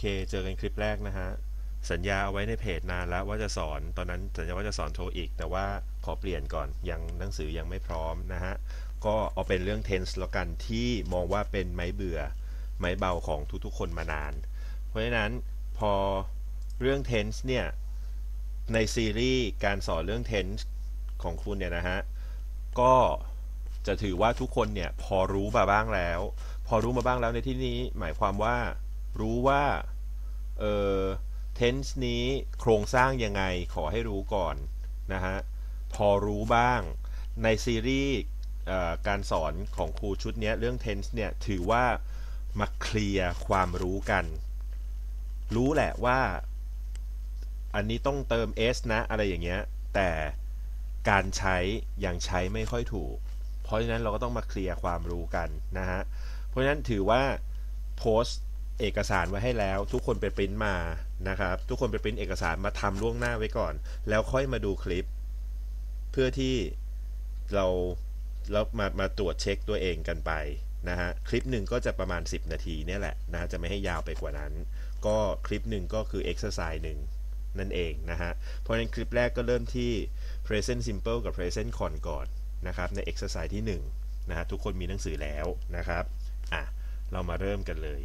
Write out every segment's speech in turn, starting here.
เคเจอกันคลิปแรกนะฮะสัญญาเอาไว้ในเพจนานแล้วว่าจะสอนตอนนั้นสัญญาว่าจะสอนโทอีกแต่ว่าขอเปลี่ยนก่อนยังหนังสือยังไม่พร้อมนะฮะก็เอาเป็นเรื่อง tense แล้วกันที่มองว่าเป็นไม้เบื่อไม้เบาของทุกๆคนมานานเพราะฉะนั้นพอเรื่อง tense เนี่ยในซีรีส์การสอนเรื่อง tense ของคุณเนี่ยนะฮะก็จะถือว่าทุกคนเนี่ยพอรู้มาบ้างแล้วในที่นี้หมายความว่ารู้ว่าเอ่อ tense นี้โครงสร้างยังไงขอให้รู้ก่อนนะฮะพอรู้บ้างในซีรีส์การสอนของครูชุดนี้เรื่อง tense เนี่ยถือว่ามาเคลียร์ความรู้กันรู้แหละว่าอันนี้ต้องเติม s นะอะไรอย่างเงี้ยแต่การใช้ยังใช้ไม่ค่อยถูกเพราะฉะนั้นเราก็ต้องมาเคลียร์ความรู้กันนะฮะเพราะฉะนั้นถือว่าโพสต์เอกสารไว้ให้แล้วทุกคนไปปริ้นมานะครับทุกคนไปปริ้นเอกสารมาทำล่วงหน้าไว้ก่อนแล้วค่อยมาดูคลิปเพื่อที่เราแล้วมาตรวจเช็คตัวเองกันไปนะฮะคลิปหนึ่งก็จะประมาณ10นาทีเนี่ยแหละนะจะไม่ให้ยาวไปกว่านั้นก็คลิปหนึ่งก็คือ exercise หนึ่งนั่นเองนะฮะเพราะฉะนั้นคลิปแรกก็เริ่มที่ present simple กับ present con ก่อนนะครับใน exercise ที่1นะฮะทุกคนมีหนังสือแล้วนะครับอ่ะเรามาเริ่มกันเลย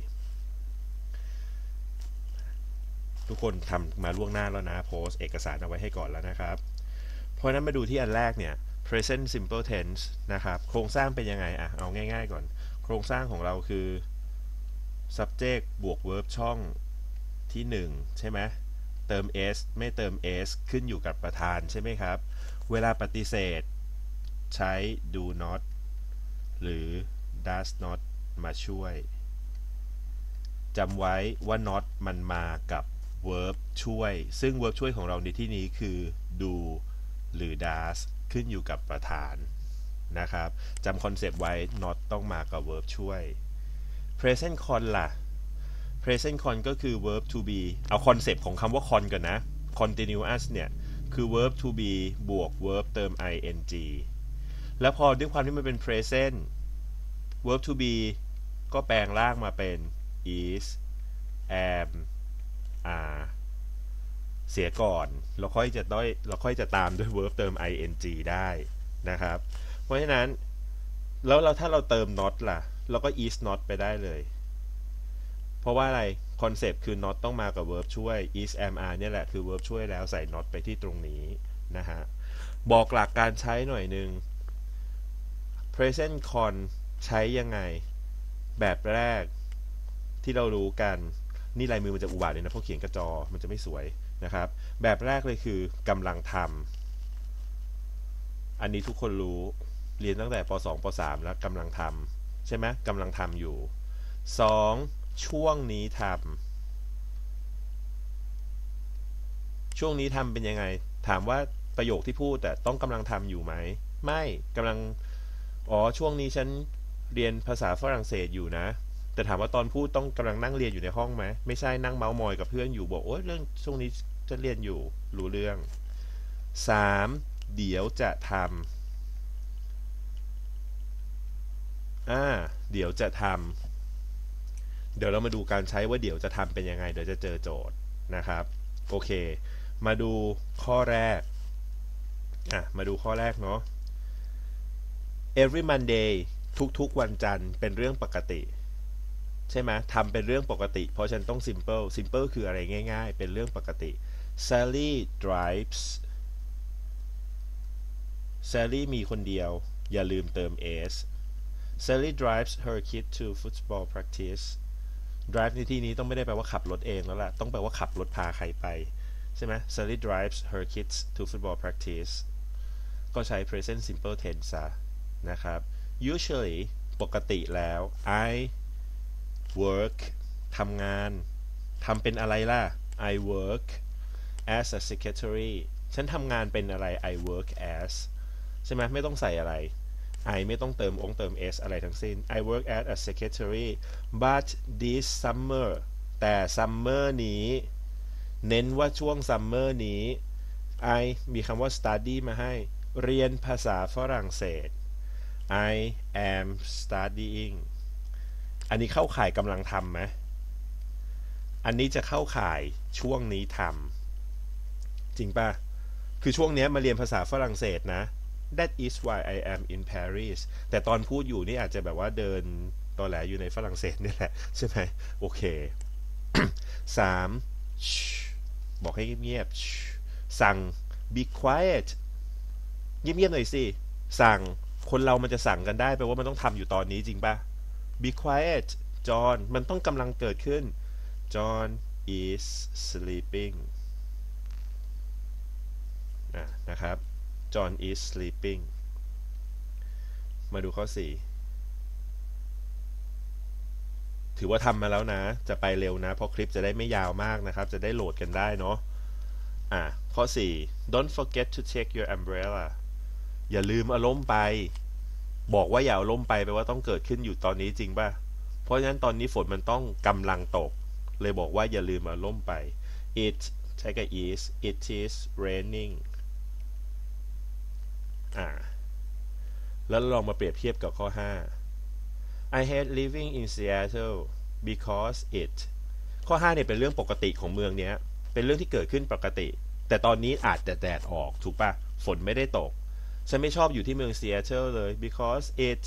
ทุกคนทำมาล่วงหน้าแล้วนะโพสเอกสารเอาไว้ให้ก่อนแล้วนะครับเพราะนั้นมาดูที่อันแรกเนี่ย present simple tense นะครับโครงสร้างเป็นยังไงอ่ะเอาง่ายๆก่อนโครงสร้างของเราคือ subject บวก verb ช่องที่1ใช่ไหมเติม s ไม่เติม s ขึ้นอยู่กับประธานใช่ไหมครับเวลาปฏิเสธใช้ do not หรือ does not มาช่วยจำไว้ว่า not มันมากับ verb ช่วยซึ่ง verb ช่วยของเราในที่นี้คือ do หรือ does ขึ้นอยู่กับประธานนะครับจำคอนเซปต์ไว้ not ต้องมากับ verb ช่วย present con ล่ะ present con ก็คือ verb to be เอาคอนเซปต์ของคำว่า con ก่อนนะ continuous เนี่ยคือ verb to be บวก verb เติม ing แล้วพอด้วยความที่มันเป็น present verb to be ก็แปลงร่างมาเป็น is am are เสียก่อนเราค่อยจะตามด้วย verb เติม ing ได้นะครับเพราะฉะนั้นแล้วถ้าเราเติม not ล่ะเราก็ is not ไปได้เลยเพราะว่าอะไรคอนเซปต์คือ not ต้องมากับ verb ช่วย is am are เนี่ยแหละคือ verb ช่วยแล้วใส่ not ไปที่ตรงนี้นะฮะบอกหลักการใช้หน่อยหนึ่ง present con ใช้ยังไงแบบแรกที่เรารู้กันนี่ลายมือมันจะอุบาทเลยนะเพราะเขียนกระจอมันจะไม่สวยนะครับแบบแรกเลยคือกำลังทำอันนี้ทุกคนรู้เรียนตั้งแต่ป .2 ป .3 แล้วกำลังทำใช่ไหมกำลังทำอยู่2ช่วงนี้ทำช่วงนี้ทำเป็นยังไงถามว่าประโยคที่พูดแต่ต้องกำลังทำอยู่ไหมไม่กำลังช่วงนี้ฉันเรียนภาษาฝรั่งเศสอยู่นะแต่ถามว่าตอนพูดต้องกำลังนั่งเรียนอยู่ในห้องไหมไม่ใช่นั่งเมาส์มอยกับเพื่อนอยู่บอกโอ้ยเรื่องช่วงนี้จะเรียนอยู่รู้เรื่อง3เดี๋ยวจะทำเดี๋ยวจะทำเดี๋ยวเรามาดูการใช้ว่าเดี๋ยวจะทำเป็นยังไงเดี๋ยวจะเจอโจทย์นะครับโอเคมาดูข้อแรกมาดูข้อแรกเนาะ every Monday ทุกๆวันจันทร์เป็นเรื่องปกติใช่ไหมทำเป็นเรื่องปกติเพราะฉันต้อง simple คืออะไรง่ายๆเป็นเรื่องปกติ Sally drives Sally มีคนเดียวอย่าลืมเติม s Sally drives her kid to football practice drive ในที่นี้ต้องไม่ได้แปลว่าขับรถเองแล้วล่ะต้องแปลว่าขับรถพาใครไปใช่ไหม Sally drives her kids to football practice ก็ใช้ present simple tense ซะนะครับ usually ปกติแล้ว I work ทำงานทำเป็นอะไรล่ะ I work as a secretary ฉันทำงานเป็นอะไร I work as ใช่ไหมไม่ต้องใส่อะไร I ไม่ต้องเติมs อะไรทั้งสิ้น I work as a secretary but this summer แต่ summer นี้เน้นว่าช่วง summer นี้ I มีคำว่า study มาให้เรียนภาษาฝรั่งเศส I am studying อันนี้เข้าข่ายกำลังทำไหมอันนี้จะเข้าข่ายช่วงนี้ทำจริงป่ะคือช่วงนี้มาเรียนภาษาฝรั่งเศสนะ That is why I am in Paris แต่ตอนพูดอยู่นี่อาจจะแบบว่าเดินตอแหลอยู่ในฝรั่งเศสนี่แหละใช่ไหมโอเคสามบอกให้เงียบๆสั่ง be quiet เงียบๆหน่อยสิสั่งคนเรามันจะสั่งกันได้แปลว่ามันต้องทำอยู่ตอนนี้จริงป่ะ be quiet John มันต้องกำลังเกิดขึ้น John is sleeping นะครับ John is sleeping มาดูข้อ4ถือว่าทำมาแล้วนะจะไปเร็วนะเพราะคลิปจะได้ไม่ยาวมากนะครับจะได้โหลดกันได้เนาะข้อ4 Don't forget to take your umbrella อย่าลืมเอาร่มไปบอกว่าอย่าเอาร่มไปแปลว่าต้องเกิดขึ้นอยู่ตอนนี้จริงป่ะเพราะฉะนั้นตอนนี้ฝนมันต้องกำลังตกเลยบอกว่าอย่าลืมเอาร่มไป it ใช้กับ is it is raining แล้วลองมาเปรียบเทียบกับข้อ5 I hate living in Seattle because it ข้อ5เนี่ยเป็นเรื่องปกติของเมืองเนี้ยเป็นเรื่องที่เกิดขึ้นปกติแต่ตอนนี้อาจจะแดดออกถูกป่ะฝนไม่ได้ตกฉันไม่ชอบอยู่ที่เมือง Seattle เลย because it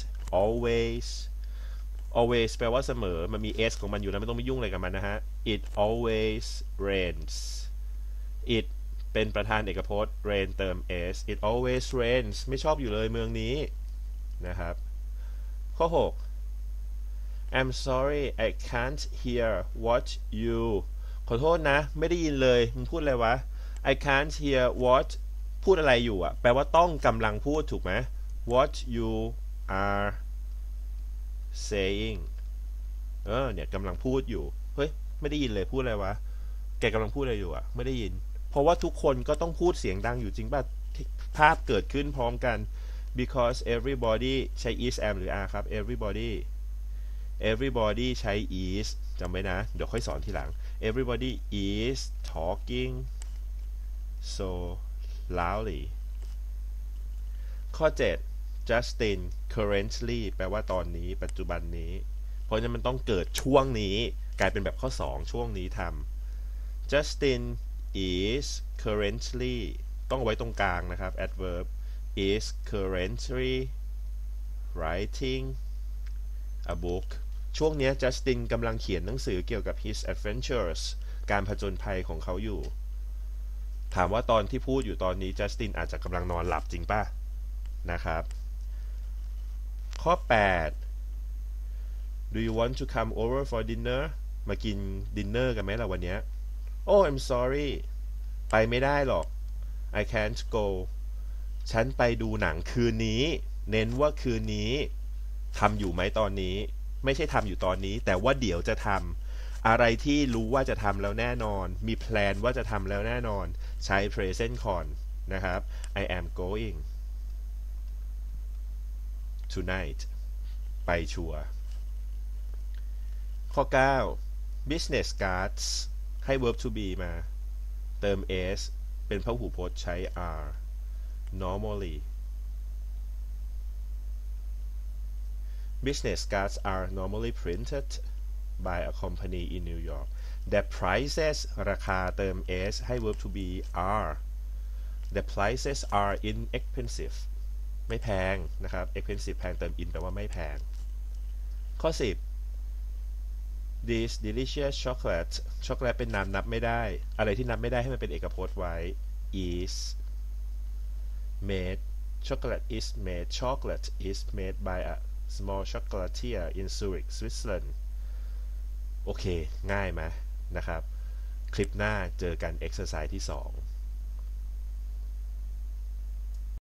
always แปลว่าเสมอมันมี s ของมันอยู่แล้วไม่ต้องไปยุ่งอะไรกับมันนะฮะ it always rains it เป็นประธานเอกพจน์ rain เติม s it always rains ไม่ชอบอยู่เลยเมืองนี้นะครับข้อ6 I'm sorry I can't hear what you ขอโทษนะไม่ได้ยินเลยมึงพูดอะไรวะ I can't hear what พูดอะไรอยู่อะแปลว่าต้องกำลังพูดถูกไหม what you are saying เนี่ยกำลังพูดอยู่เฮ้ยไม่ได้ยินเลยพูดอะไรวะแกกำลังพูดอะไรอยู่อะไม่ได้ยินเพราะว่าทุกคนก็ต้องพูดเสียงดังอยู่จริงป่ะภาพเกิดขึ้นพร้อมกัน because everybody ใช้ is am หรือ are ครับ everybody ใช้ is จำไว้นะเดี๋ยวค่อยสอนทีหลัง everybody is talking so loudly ข้อ7 Justin currently แปลว่าตอนนี้ปัจจุบันนี้เพราะฉะนั้นมันต้องเกิดช่วงนี้กลายเป็นแบบข้อ2ช่วงนี้ทำ Justin is currently ต้องเอาไว้ตรงกลางนะครับ adverb is currently writing a book ช่วงนี้จัสตินกำลังเขียนหนังสือเกี่ยวกับ his adventures การผจญภัยของเขาอยู่ถามว่าตอนที่พูดอยู่ตอนนี้จัสตินอาจจะกำลังนอนหลับจริงป่ะนะครับข้อ8 Do you want to come over for dinner มากินดินเนอร์กันไหมล่ะวันนี้ Oh I'm sorry ไปไม่ได้หรอก I can't go ฉันไปดูหนังคืนนี้เน้นว่าคืนนี้ทำอยู่ไหมตอนนี้ไม่ใช่ทำอยู่ตอนนี้แต่ว่าเดี๋ยวจะทำอะไรที่รู้ว่าจะทำแล้วแน่นอนมีแพลนว่าจะทำแล้วแน่นอนใช้ present con นะครับ I am going tonight ไปชัวร์ข้อ9 business cards ให้ verb to be มาเติม s เป็นพหูพจน์ใช้ are normally business cards are normally printed by a company in New York the prices ราคาเติม s ให้ verb to be are the prices are inexpensive ไม่แพงนะครับ expensive แพงเติม in แปลว่าไม่แพงข้อ10 this delicious chocolate ช็อกโกแลตเป็นนามนับไม่ได้อะไรที่นับไม่ได้ให้มันเป็นเอกพจน์ไว้ is made chocolate is made by a small chocolatier in Zurich Switzerland โอเคง่ายไหมนะครับคลิปหน้าเจอกัน exercise ที่2